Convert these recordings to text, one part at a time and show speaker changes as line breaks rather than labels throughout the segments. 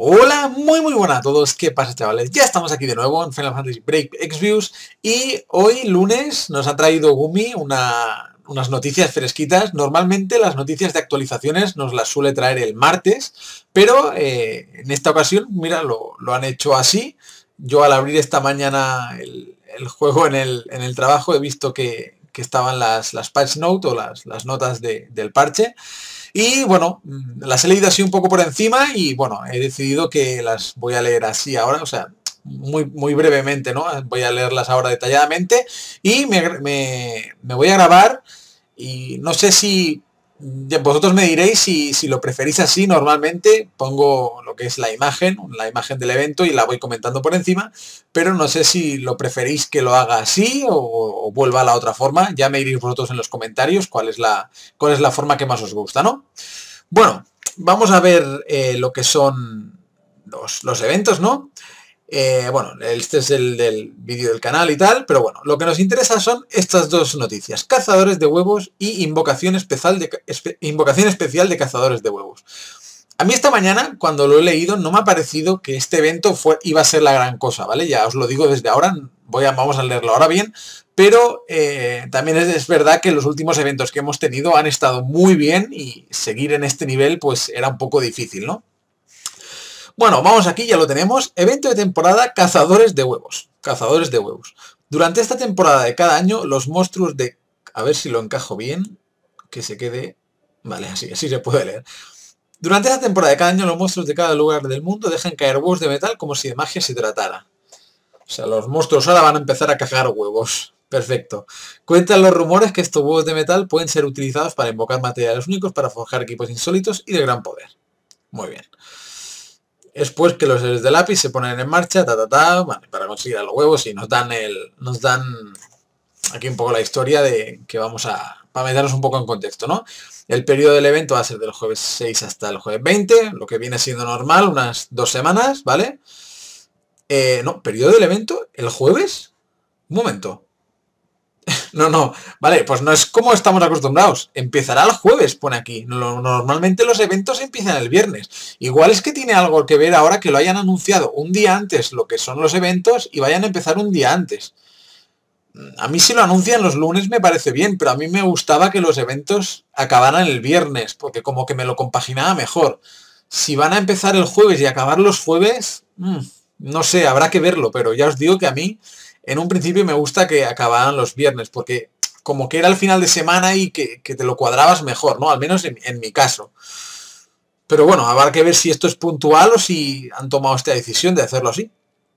Hola, muy buenas a todos, ¿qué pasa chavales? Ya estamos aquí de nuevo en Final Fantasy Break Exvius y hoy lunes nos ha traído Gumi unas noticias fresquitas. Normalmente las noticias de actualizaciones nos las suele traer el martes, pero en esta ocasión, mira, lo han hecho así. Yo al abrir esta mañana el juego en el trabajo he visto que estaban las patch notes o las notas del parche. Y bueno, las he leído así un poco por encima y bueno, he decidido que las voy a leer así ahora, o sea, muy brevemente, ¿no? Voy a leerlas ahora detalladamente y me voy a grabar y no sé si vosotros me diréis si lo preferís así. Normalmente pongo lo que es la imagen del evento y la voy comentando por encima, pero no sé si lo preferís que lo haga así o vuelva a la otra forma. Ya me diréis vosotros en los comentarios cuál es la forma que más os gusta, ¿no? Bueno, vamos a ver lo que son los eventos, ¿no? Bueno, este es el del vídeo del canal y tal, pero bueno, lo que nos interesa son estas dos noticias: cazadores de huevos y invocación especial de cazadores de huevos. A mí esta mañana, cuando lo he leído, no me ha parecido que este evento iba a ser la gran cosa, ¿vale? Ya os lo digo desde ahora, vamos a leerlo ahora bien, pero también es verdad que los últimos eventos que hemos tenido han estado muy bien y seguir en este nivel pues era un poco difícil, ¿no? Bueno, vamos aquí, ya lo tenemos. Evento de temporada, cazadores de huevos. Cazadores de huevos. Durante esta temporada de cada año, los monstruos de... A ver si lo encajo bien. Que se quede... Vale, así se puede leer. Durante esta temporada de cada año, los monstruos de cada lugar del mundo dejan caer huevos de metal como si de magia se tratara. O sea, los monstruos ahora van a empezar a cagar huevos. Perfecto. Cuentan los rumores que estos huevos de metal pueden ser utilizados para invocar materiales únicos para forjar equipos insólitos y de gran poder. Muy bien. Después que los seres de lápiz se ponen en marcha, vale, para conseguir a los huevos y nos dan aquí un poco la historia de que para meternos un poco en contexto, ¿no? El periodo del evento va a ser del jueves 6 hasta el jueves 20, lo que viene siendo normal, unas 2 semanas, ¿vale? No, periodo del evento, el jueves. Un momento. No, vale, pues no es como estamos acostumbrados. Empezará el jueves, pone aquí. Normalmente los eventos empiezan el viernes. Igual es que tiene algo que ver ahora que lo hayan anunciado un día antes lo que son los eventos y vayan a empezar un día antes. A mí si lo anuncian los lunes me parece bien, pero a mí me gustaba que los eventos acabaran el viernes, porque como que me lo compaginaba mejor. Si van a empezar el jueves y acabar los jueves, no sé, habrá que verlo, pero ya os digo que a mí en un principio me gusta que acabaran los viernes, porque como que era el final de semana y que te lo cuadrabas mejor, ¿no? Al menos en mi caso. Pero bueno, habrá que ver si esto es puntual o si han tomado esta decisión de hacerlo así.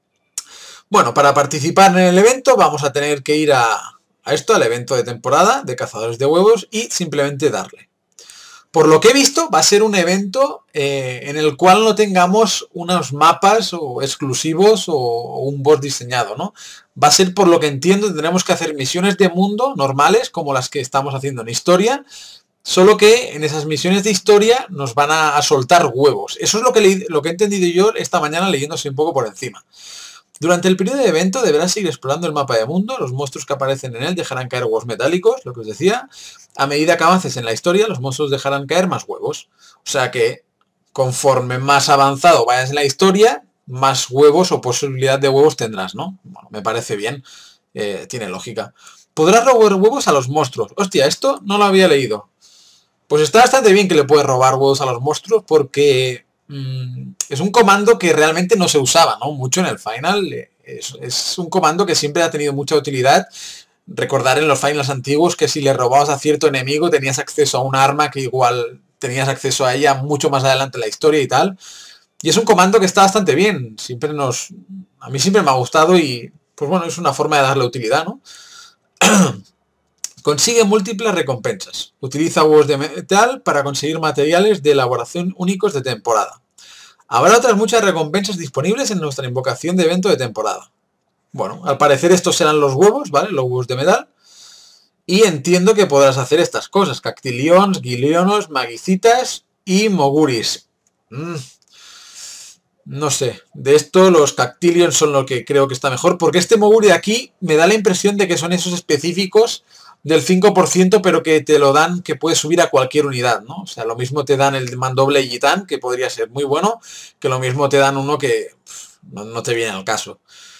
Bueno, para participar en el evento vamos a tener que ir al evento de temporada de cazadores de huevos y simplemente darle. Por lo que he visto, va a ser un evento en el cual no tengamos unos mapas o exclusivos o un boss diseñado, ¿no? Va a ser, por lo que entiendo, tendremos que hacer misiones de mundo normales, como las que estamos haciendo en historia, solo que en esas misiones de historia nos van a soltar huevos. Eso es lo que he entendido yo esta mañana leyéndose un poco por encima. Durante el periodo de evento deberás seguir explorando el mapa de mundo. Los monstruos que aparecen en él dejarán caer huevos metálicos, lo que os decía. A medida que avances en la historia, los monstruos dejarán caer más huevos. O sea que, conforme más avanzado vayas en la historia, más huevos o posibilidad de huevos tendrás, ¿no? Bueno, me parece bien. Tiene lógica. Podrás robar huevos a los monstruos. Hostia, esto no lo había leído. Pues está bastante bien que le puedes robar huevos a los monstruos porque... es un comando que realmente no se usaba, ¿no? Mucho en el final. Es un comando que siempre ha tenido mucha utilidad. Recordar en los finals antiguos que si le robabas a cierto enemigo tenías acceso a un arma que igual tenías acceso a ella mucho más adelante en la historia y tal. Y es un comando que está bastante bien. A mí siempre me ha gustado y pues bueno, es una forma de darle utilidad, ¿no? Consigue múltiples recompensas. Utiliza huevos de metal para conseguir materiales de elaboración únicos de temporada. Habrá otras muchas recompensas disponibles en nuestra invocación de evento de temporada. Bueno, al parecer estos serán los huevos, ¿vale? Los huevos de metal. Y entiendo que podrás hacer estas cosas. Cactilions, Gilionos, Magicitas y Moguris. No sé. De esto los Cactilions son lo que creo que está mejor. Porque este Moguri de aquí me da la impresión de que son esos específicos del 5%, pero que te lo dan, que puedes subir a cualquier unidad, ¿no? O sea, lo mismo te dan el mandoble Gitán, que podría ser muy bueno, que lo mismo te dan uno que no te viene al caso.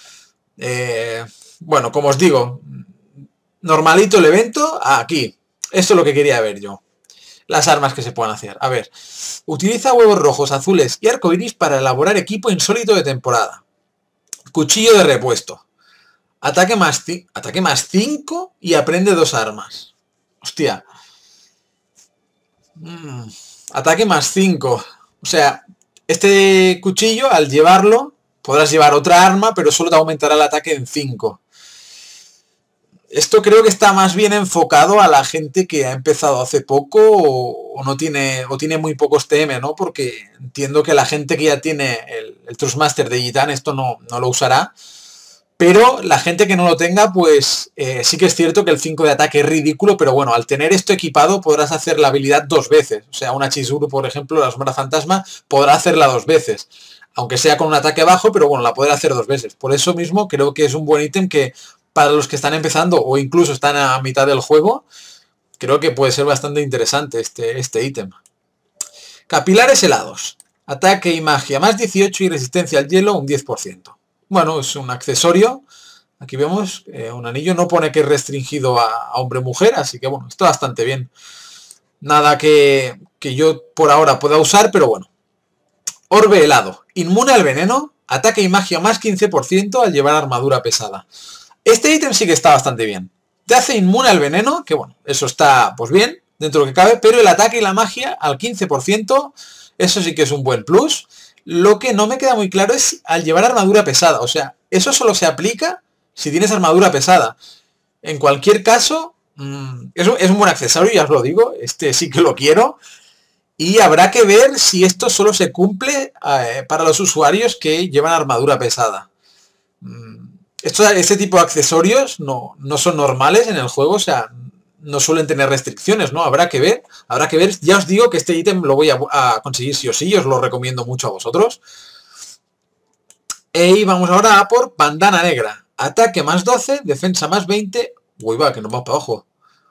Bueno, como os digo, normalito el evento, aquí. Esto es lo que quería ver yo. Las armas que se pueden hacer. A ver, utiliza huevos rojos, azules y arcoiris para elaborar equipo insólito de temporada. Cuchillo de repuesto. Ataque más 5 y aprende 2 armas. Hostia. Ataque más 5. O sea, este cuchillo, al llevarlo, podrás llevar otra arma, pero solo te aumentará el ataque en 5. Esto creo que está más bien enfocado a la gente que ha empezado hace poco o no tiene o tiene muy pocos TM, ¿no? Porque entiendo que la gente que ya tiene el Trustmaster de Gitán esto no lo usará. Pero la gente que no lo tenga, pues sí que es cierto que el 5 de ataque es ridículo, pero bueno, al tener esto equipado podrás hacer la habilidad 2 veces. O sea, una Chizuru, por ejemplo, la sombra fantasma, podrá hacerla 2 veces. Aunque sea con un ataque bajo, pero bueno, la podrá hacer 2 veces. Por eso mismo creo que es un buen ítem que para los que están empezando o incluso están a mitad del juego, creo que puede ser bastante interesante este ítem. Capilares helados. Ataque y magia más 18 y resistencia al hielo un 10%. Bueno, es un accesorio. Aquí vemos un anillo. No pone que es restringido a hombre-mujer, así que bueno, está bastante bien. Nada que yo por ahora pueda usar, pero bueno. Orbe helado. Inmune al veneno. Ataque y magia más 15% al llevar armadura pesada. Este ítem sí que está bastante bien. Te hace inmune al veneno, que bueno, eso está pues bien, dentro de lo que cabe, pero el ataque y la magia al 15%, eso sí que es un buen plus. Lo que no me queda muy claro es al llevar armadura pesada. O sea, eso solo se aplica si tienes armadura pesada. En cualquier caso, es un buen accesorio, ya os lo digo. Este sí que lo quiero. Y habrá que ver si esto solo se cumple para los usuarios que llevan armadura pesada. Este tipo de accesorios no son normales en el juego. O sea, no suelen tener restricciones, ¿no? Habrá que ver. Ya os digo que este ítem lo voy a conseguir sí o sí, os lo recomiendo mucho a vosotros. Y vamos ahora a por bandana negra. Ataque más 12, defensa más 20. Uy, va, que nos vamos para abajo.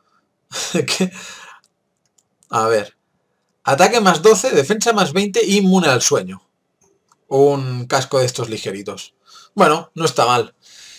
A ver. Ataque más 12, defensa más 20 y inmune al sueño. Un casco de estos ligeritos. Bueno, no está mal.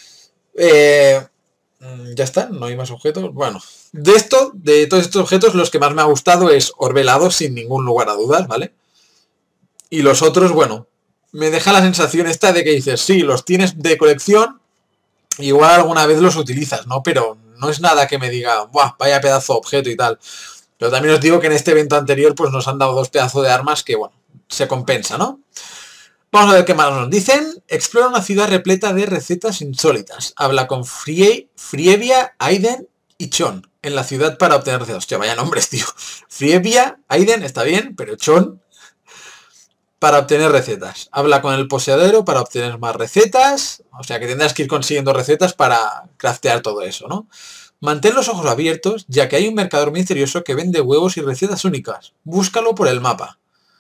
Ya está, no hay más objetos. Bueno, de todos estos objetos, los que más me ha gustado es orbe helado, sin ningún lugar a dudas, ¿vale? Y los otros, bueno, me deja la sensación esta de que dices, sí, los tienes de colección, igual alguna vez los utilizas, ¿no? Pero no es nada que me diga, ¡buah! Vaya pedazo de objeto y tal. Pero también os digo que en este evento anterior, pues nos han dado 2 pedazos de armas que, bueno, se compensa, ¿no? Vamos a ver qué más nos dicen. Explora una ciudad repleta de recetas insólitas. Habla con Frievia, Aiden y Chon en la ciudad para obtener recetas. Hostia, vaya nombres, tío. Frievia, Aiden, está bien, pero Chon para obtener recetas. Habla con el poseedero para obtener más recetas. O sea que tendrás que ir consiguiendo recetas para craftear todo eso, ¿no? Mantén los ojos abiertos, ya que hay un mercador misterioso que vende huevos y recetas únicas. Búscalo por el mapa.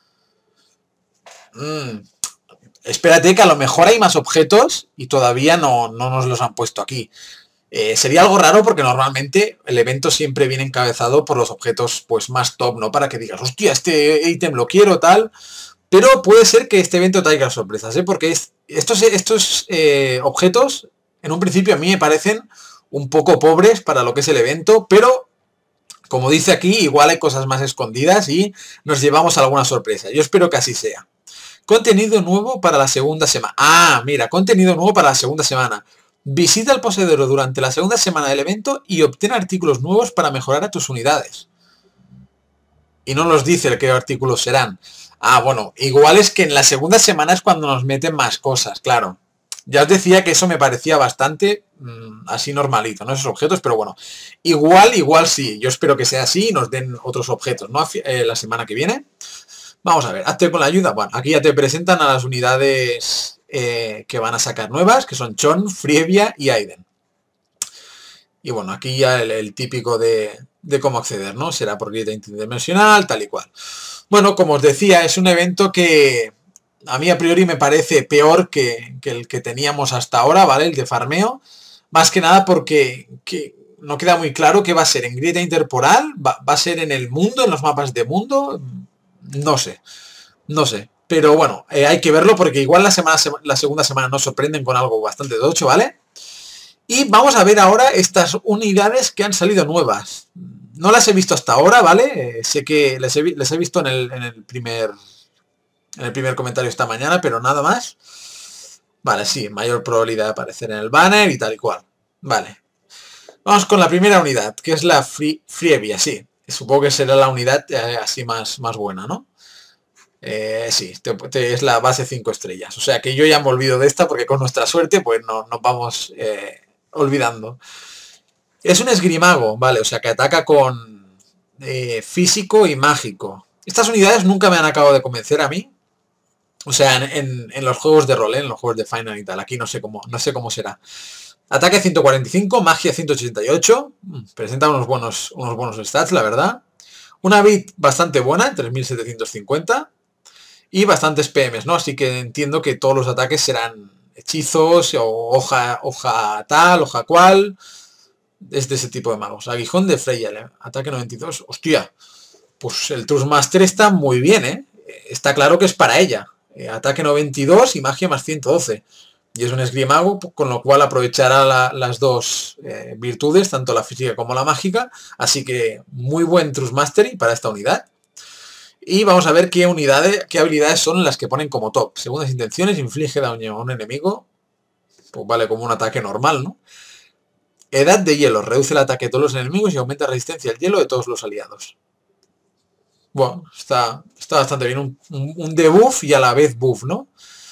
Espérate que a lo mejor hay más objetos y todavía no nos los han puesto aquí. Sería algo raro porque normalmente el evento siempre viene encabezado por los objetos pues más top, ¿no? Para que digas, hostia, este ítem lo quiero, tal. Pero puede ser que este evento traiga sorpresas, ¿eh? Porque estos objetos en un principio a mí me parecen un poco pobres para lo que es el evento, pero como dice aquí, igual hay cosas más escondidas y nos llevamos alguna sorpresa. Yo espero que así sea. Contenido nuevo para la segunda semana. Ah, mira, contenido nuevo para la segunda semana. Visita al poseedero durante la segunda semana del evento y obtén artículos nuevos para mejorar a tus unidades. Y no nos dice qué artículos serán. Ah, bueno, igual es que en la segunda semana es cuando nos meten más cosas, claro. Ya os decía que eso me parecía bastante así normalito, ¿no? Esos objetos, pero bueno. Igual sí. Yo espero que sea así y nos den otros objetos, ¿no? La semana que viene. Vamos a ver, hazte con la ayuda. Bueno, aquí ya te presentan a las unidades que van a sacar nuevas, que son Chon, Frievia y Aiden. Y bueno, aquí ya el típico de cómo acceder, ¿no? Será por grita interdimensional, tal y cual. Bueno, como os decía, es un evento que a mí a priori me parece peor que el que teníamos hasta ahora, ¿vale? El de farmeo. Más que nada porque no queda muy claro qué va a ser en grieta interporal, va a ser en el mundo, en los mapas de mundo, no sé, no sé. Pero bueno, hay que verlo porque igual la segunda semana nos sorprenden con algo bastante tocho, ¿vale? Y vamos a ver ahora estas unidades que han salido nuevas. No las he visto hasta ahora, ¿vale? Sé que les he visto en el primer comentario esta mañana, pero nada más. Vale, sí, mayor probabilidad de aparecer en el banner y tal y cual. Vale. Vamos con la primera unidad, que es la Frievia, sí. Supongo que será la unidad así más buena, ¿no? Sí, es la base 5 estrellas. O sea que yo ya me olvido de esta porque con nuestra suerte pues no nos vamos olvidando. Es un esgrimago, ¿vale? O sea que ataca con físico y mágico. Estas unidades nunca me han acabado de convencer a mí. O sea, en los juegos de rol, en los juegos de Final y tal. Aquí no sé cómo será. Ataque 145, magia 188. Presenta unos buenos stats, la verdad. Una bit bastante buena, 3750. Y bastantes PMs, ¿no? Así que entiendo que todos los ataques serán hechizos o hoja tal, hoja cual. Es de ese tipo de magos. Aguijón de Freya, ataque 92. Hostia, pues el Trustmaster está muy bien, ¿eh? Está claro que es para ella. Ataque 92 y magia más 112. Y es un esgrimago, con lo cual aprovechará las dos virtudes, tanto la física como la mágica. Así que muy buen Trustmastery para esta unidad. Y vamos a ver qué habilidades son las que ponen como top. Segundas intenciones, inflige daño a un enemigo. Pues vale, como un ataque normal, ¿no? Edad de hielo, reduce el ataque de todos los enemigos y aumenta la resistencia al hielo de todos los aliados. Bueno, está bastante bien. Un debuff y a la vez buff, ¿no?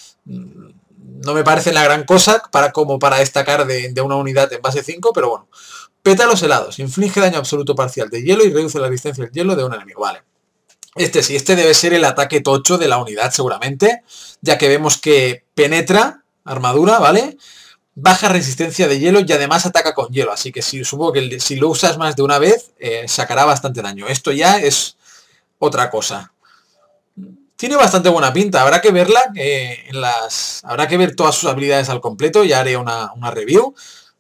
No me parece la gran cosa como para destacar de una unidad en base 5, pero bueno. Pétalos helados, inflige daño absoluto parcial de hielo y reduce la resistencia al hielo de un enemigo. Vale. Este debe ser el ataque tocho de la unidad seguramente, ya que vemos que penetra armadura, ¿vale? Baja resistencia de hielo y además ataca con hielo, así que supongo que si lo usas más de una vez, sacará bastante daño. Esto ya es otra cosa. Tiene bastante buena pinta, habrá que verla, habrá que ver todas sus habilidades al completo, ya haré una review,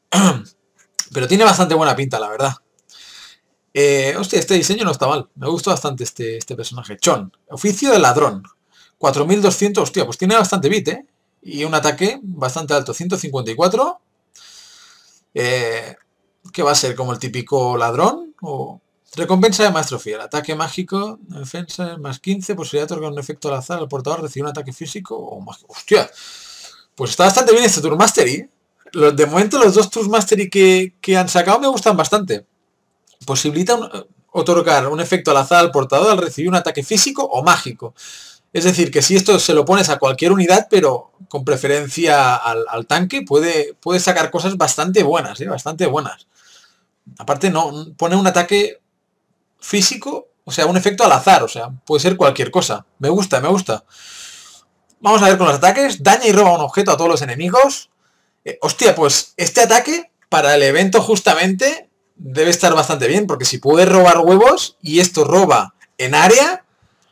pero tiene bastante buena pinta, la verdad. Hostia, este diseño no está mal. Me gusta bastante este personaje. Chon. Oficio de ladrón. 4200. Hostia, pues tiene bastante bit, ¿eh? Y un ataque bastante alto. 154. ¿Qué va a ser? ¿Como el típico ladrón? O recompensa de maestro fiel. Ataque mágico. Defensa más 15. Posibilidad de otorgar un efecto al azar al portador. Recibe un ataque físico o mágico. Hostia. Pues está bastante bien este Trustmastery. De momento los dos Trustmastery que han sacado me gustan bastante. Posibilita otorgar un efecto al azar al portador al recibir un ataque físico o mágico. Es decir, que si esto se lo pones a cualquier unidad, pero con preferencia al tanque, puede sacar cosas bastante buenas, bastante buenas. Aparte, no pone un ataque físico, o sea, un efecto al azar, o sea, puede ser cualquier cosa. Me gusta, me gusta. Vamos a ver con los ataques. Daña y roba un objeto a todos los enemigos. Hostia, pues este ataque, para el evento justamente, debe estar bastante bien, porque si puedes robar huevos y esto roba en área,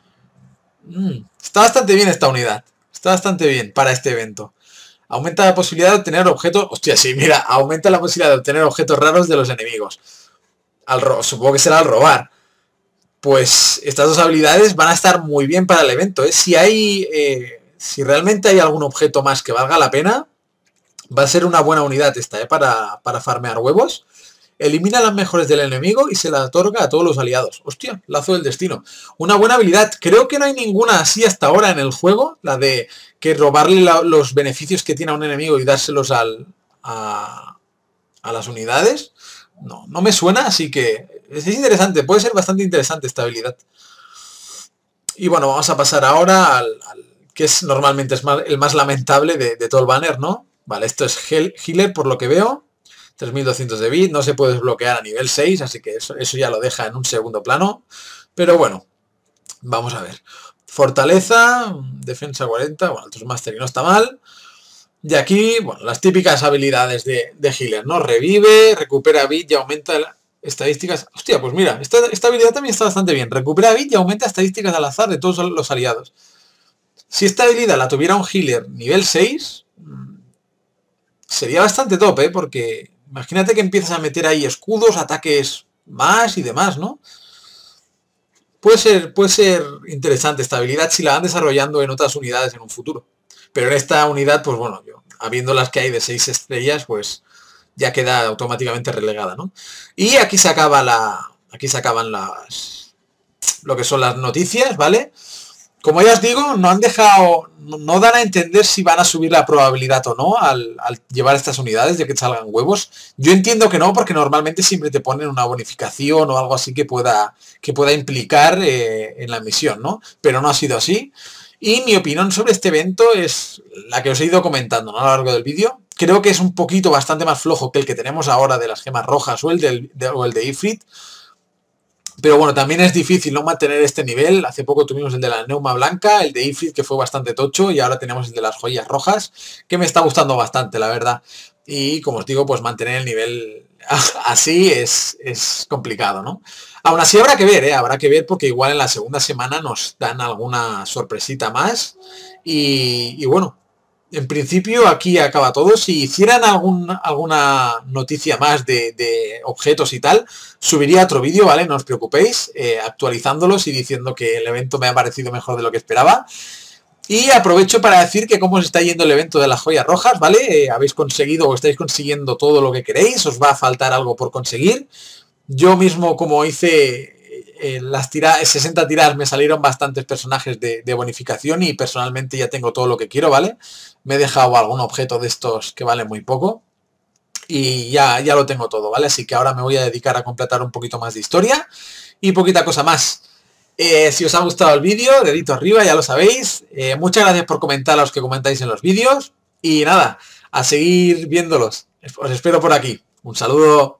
está bastante bien esta unidad. Está bastante bien para este evento. Aumenta la posibilidad de obtener objetos... Hostia, sí, mira, aumenta la posibilidad de obtener objetos raros de los enemigos. Supongo que será al robar. Pues estas dos habilidades van a estar muy bien para el evento, ¿eh? Si realmente hay algún objeto más que valga la pena, va a ser una buena unidad esta, ¿eh? Para farmear huevos. Elimina las mejores del enemigo y se la otorga a todos los aliados. Hostia, lazo del destino. Una buena habilidad. Creo que no hay ninguna así hasta ahora en el juego. La de que robarle los beneficios que tiene a un enemigo y dárselos a las unidades. No me suena, así que es interesante. Puede ser bastante interesante esta habilidad. Y bueno, vamos a pasar ahora al que normalmente el más lamentable de todo el banner, ¿no? Vale, esto es Healer por lo que veo. 3200 de bit, no se puede desbloquear a nivel 6, así que eso ya lo deja en un segundo plano. Pero bueno, vamos a ver. Fortaleza, defensa 40, bueno, el Trustmastery no está mal. Y aquí, bueno, las típicas habilidades de healer, ¿no? Revive, recupera bit y aumenta estadísticas. Hostia, pues mira, esta habilidad también está bastante bien. Recupera bit y aumenta estadísticas al azar de todos los aliados. Si esta habilidad la tuviera un healer nivel 6, sería bastante top, ¿eh? Porque Imagínate que empiezas a meter ahí escudos, ataques más y demás, ¿no? Puede ser interesante esta habilidad si la van desarrollando en otras unidades en un futuro. Pero en esta unidad, pues bueno, yo, habiendo las que hay de 6 estrellas, pues ya queda automáticamente relegada, ¿no? Y aquí se acaba aquí se acaban lo que son las noticias, ¿vale? Como ya os digo, no han dejado, no dan a entender si van a subir la probabilidad o no al llevar estas unidades de que salgan huevos. Yo entiendo que no, porque normalmente siempre te ponen una bonificación o algo así que pueda implicar en la misión, ¿no? Pero no ha sido así. Y mi opinión sobre este evento es la que os he ido comentando, ¿no?, a lo largo del vídeo. Creo que es un poquito bastante más flojo que el que tenemos ahora de las gemas rojas o el de Ifrit. Pero bueno, también es difícil no mantener este nivel. Hace poco tuvimos el de la Neuma Blanca, el de Ifrit, que fue bastante tocho, y ahora tenemos el de las joyas rojas, que me está gustando bastante, la verdad. Y como os digo, pues mantener el nivel así es complicado, ¿no? Aún así habrá que ver, ¿eh? Habrá que ver, porque igual en la segunda semana nos dan alguna sorpresita más. Y bueno, en principio aquí acaba todo. Si hicieran alguna noticia más de objetos y tal, subiría otro vídeo, ¿vale? No os preocupéis, actualizándolos y diciendo que el evento me ha parecido mejor de lo que esperaba. Y aprovecho para decir que cómo os está yendo el evento de las joyas rojas, ¿vale? Habéis conseguido o estáis consiguiendo todo lo que queréis, os va a faltar algo por conseguir. Yo mismo, como hice las 60 tiradas, me salieron bastantes personajes de bonificación y personalmente ya tengo todo lo que quiero, ¿vale? Me he dejado algún objeto de estos que vale muy poco y ya lo tengo todo, ¿vale? Así que ahora me voy a dedicar a completar un poquito más de historia y poquita cosa más. Si os ha gustado el vídeo, dedito arriba, ya lo sabéis. Muchas gracias por comentar a los que comentáis en los vídeos y nada, a seguir viéndolos. Os espero por aquí. Un saludo.